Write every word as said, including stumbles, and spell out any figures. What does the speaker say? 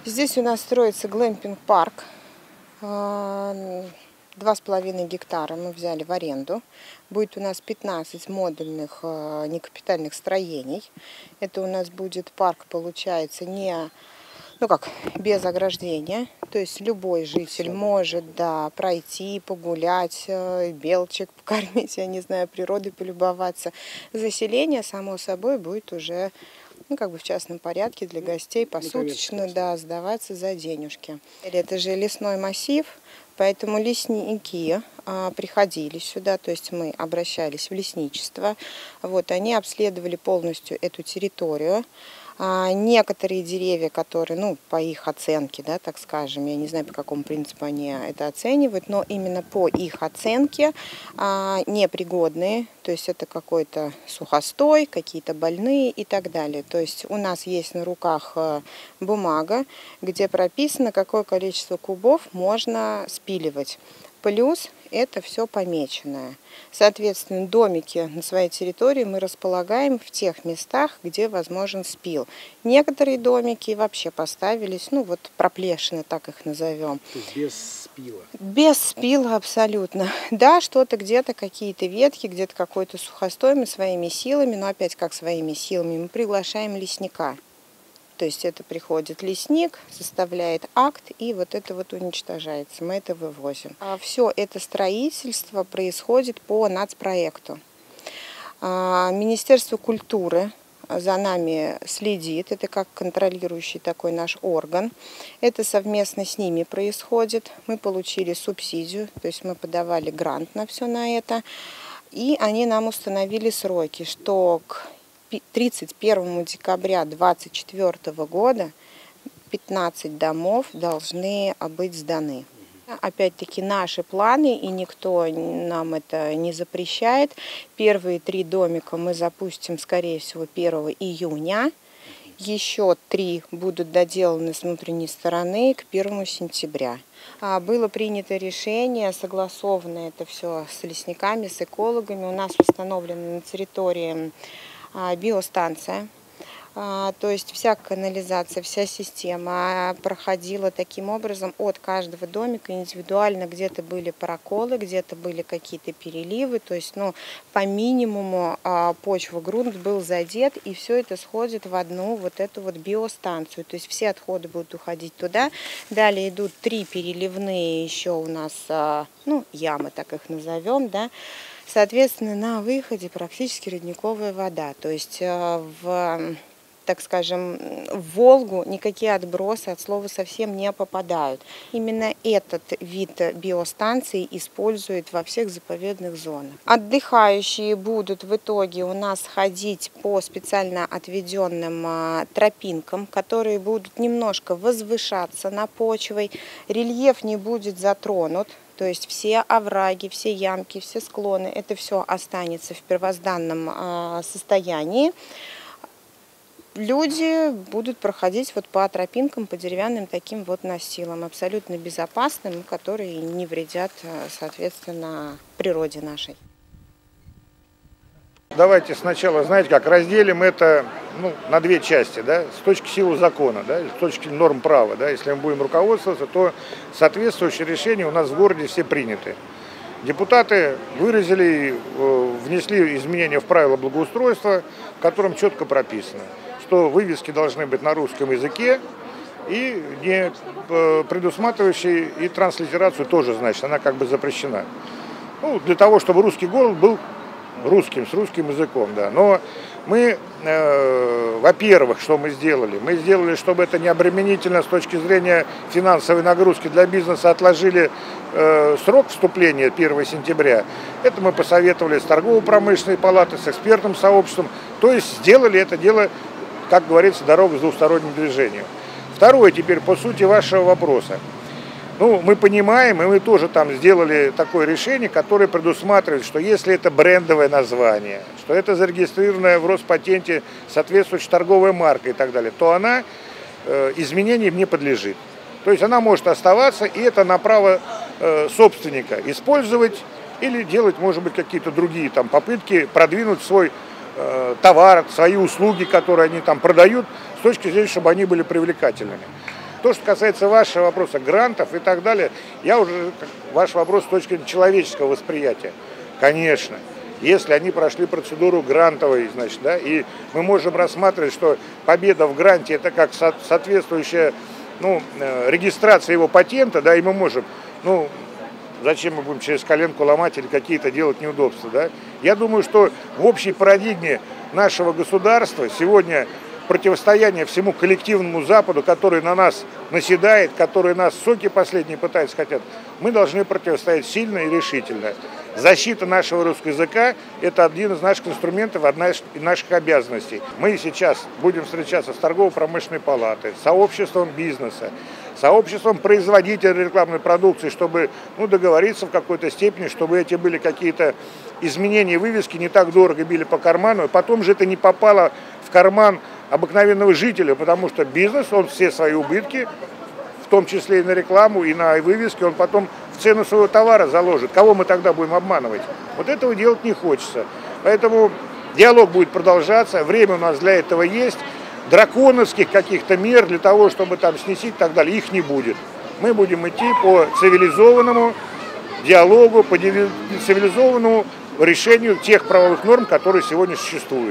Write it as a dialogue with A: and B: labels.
A: Здесь у нас строится глэмпинг-парк. Два с половиной гектара мы взяли в аренду. Будет у нас пятнадцать модульных некапитальных строений. Это у нас будет парк, получается, не, ну как, без ограждения. То есть любой житель может, да, пройти, погулять, белочек покормить, я не знаю, природой полюбоваться. Заселение, само собой, будет уже, ну, как бы в частном порядке для гостей, посуточно, да, сдаваться за денежки. Это же лесной массив, поэтому лесники а, приходили сюда, то есть мы обращались в лесничество. Вот, они обследовали полностью эту территорию. А некоторые деревья, которые, ну, по их оценке, да, так скажем, я не знаю, по какому принципу они это оценивают, но именно по их оценке а, непригодные, то есть это какой-то сухостой, какие-то больные и так далее. То есть у нас есть на руках бумага, где прописано, какое количество кубов можно спиливать. Плюс это все помеченное. Соответственно, домики на своей территории мы располагаем в тех местах, где возможен спил. Некоторые домики вообще поставились, ну вот проплешины, так их назовем.
B: То есть без спила?
A: Без спила абсолютно. Да, что-то где-то, какие-то ветки, где-то какой-то сухостой мы своими силами, но опять как своими силами, мы приглашаем лесника. То есть это приходит лесник, составляет акт, и вот это вот уничтожается. Мы это вывозим. А все это строительство происходит по нацпроекту. Министерство культуры за нами следит. Это как контролирующий такой наш орган. Это совместно с ними происходит. Мы получили субсидию, то есть мы подавали грант на все на это. И они нам установили сроки, что к тридцать первого декабря две тысячи двадцать четвёртого года пятнадцать домов должны быть сданы. Опять-таки наши планы, и никто нам это не запрещает. Первые три домика мы запустим, скорее всего, первого июня. Еще три будут доделаны с внутренней стороны к первому сентября. Было принято решение, согласовано это все с лесниками, с экологами. У нас установлена на территории биостанция, то есть вся канализация, вся система проходила таким образом от каждого домика индивидуально. Где-то были проколы, где-то были какие-то переливы, то есть, ну, по минимуму почва, грунт был задет, и все это сходит в одну вот эту вот биостанцию, то есть все отходы будут уходить туда. Далее идут три переливные еще у нас, ну, ямы, так их назовем, да. Соответственно, на выходе практически родниковая вода. То есть в, так скажем, в Волгу никакие отбросы от слова совсем не попадают. Именно этот вид биостанции используют во всех заповедных зонах. Отдыхающие будут в итоге у нас ходить по специально отведенным тропинкам, которые будут немножко возвышаться над почвой. Рельеф не будет затронут. То есть все овраги, все ямки, все склоны, это все останется в первозданном состоянии. Люди будут проходить вот по тропинкам, по деревянным таким вот настилам, абсолютно безопасным, которые не вредят, соответственно, природе нашей.
C: Давайте сначала, знаете как, разделим это, ну, на две части, да, с точки силы закона, да, с точки норм права, да, если мы будем руководствоваться, то соответствующие решения у нас в городе все приняты. Депутаты выразили, внесли изменения в правила благоустройства, в котором четко прописано, что вывески должны быть на русском языке и не предусматривающие и транслитерацию тоже, значит, она как бы запрещена. Ну, для того, чтобы русский город был русским, с русским языком, да. Но мы, э, во-первых, что мы сделали? Мы сделали, чтобы это не обременительно с точки зрения финансовой нагрузки для бизнеса, отложили э, срок вступления первого сентября. Это мы посоветовали с торгово-промышленной палатой, с экспертным сообществом. То есть сделали это дело, как говорится, дорогу с двусторонним движением. Второе, теперь по сути вашего вопроса. Ну, мы понимаем, и мы тоже там сделали такое решение, которое предусматривает, что если это брендовое название, что это зарегистрированная в Роспатенте соответствующая торговая марка и так далее, то она э, изменениям не подлежит. То есть она может оставаться, и это на право э, собственника использовать или делать, может быть, какие-то другие там попытки продвинуть свой э, товар, свои услуги, которые они там продают, с точки зрения, чтобы они были привлекательными. То, что касается вашего вопроса, грантов и так далее, я уже, ваш вопрос с точки зрения человеческого восприятия. Конечно, если они прошли процедуру грантовой, значит, да, и мы можем рассматривать, что победа в гранте – это как со соответствующая, ну, регистрация его патента, да, и мы можем, ну, зачем мы будем через коленку ломать или какие-то делать неудобства, да? Я думаю, что в общей парадигме нашего государства сегодня противостояние всему коллективному Западу, который на нас наседает, который нас соки последние пытаются хотят, мы должны противостоять сильно и решительно. Защита нашего русского языка – это один из наших инструментов, одна из наших обязанностей. Мы сейчас будем встречаться с торгово-промышленной палатой, сообществом бизнеса, сообществом производителей рекламной продукции, чтобы, ну, договориться в какой-то степени, чтобы эти были какие-то изменения вывески, не так дорого били по карману, и потом же это не попало в карман обыкновенного жителя, потому что бизнес, он все свои убытки, в том числе и на рекламу, и на вывески, он потом в цену своего товара заложит. Кого мы тогда будем обманывать? Вот этого делать не хочется. Поэтому диалог будет продолжаться, время у нас для этого есть. Драконовских каких-то мер для того, чтобы там снесить и так далее, их не будет. Мы будем идти по цивилизованному диалогу, по цивилизованному решению тех правовых норм, которые сегодня существуют.